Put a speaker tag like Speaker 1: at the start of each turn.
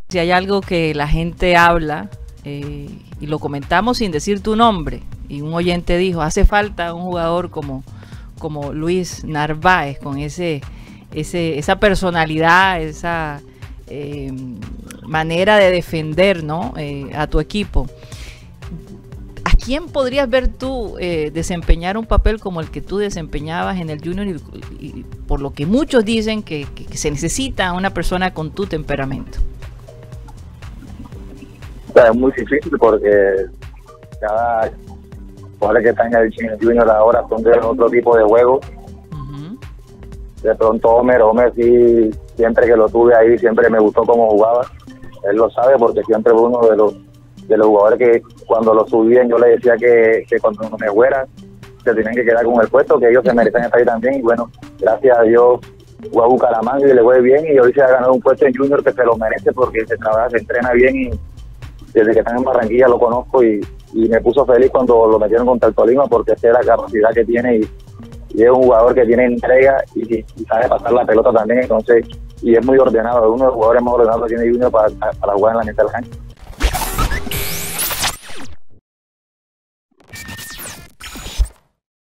Speaker 1: Si hay algo que la gente habla, y lo comentamos sin decir tu nombre, y un oyente dijo, hace falta un jugador como Luis Narváez, con esa personalidad, esa manera de defender, ¿no? A tu equipo. ¿A quién podrías ver tú desempeñar un papel como el que tú desempeñabas en el Junior? Y por lo que muchos dicen que se necesita una persona con tu temperamento.
Speaker 2: Es muy difícil porque cada jugador que está en el Junior ahora son de otro tipo de juego. De pronto Homer sí, siempre que lo tuve ahí, siempre me gustó cómo jugaba. Él lo sabe porque siempre fue uno de los jugadores que cuando lo subían yo le decía que cuando no me fuera se tenían que quedar con el puesto, que ellos se merecen estar ahí también. Y bueno, gracias a Dios jugó a Bucaramanga y le fue bien, y hoy se ha ganado un puesto en Junior que se lo merece porque se trabaja, se entrena bien, y desde que están en Barranquilla lo conozco, y me puso feliz cuando lo metieron contra el Tolima porque sé la capacidad que tiene, y es un jugador que tiene entrega y sabe pasar la pelota también, entonces, y es muy ordenado, es uno de los jugadores más ordenados que tiene Junior para jugar en la mitad de la cancha.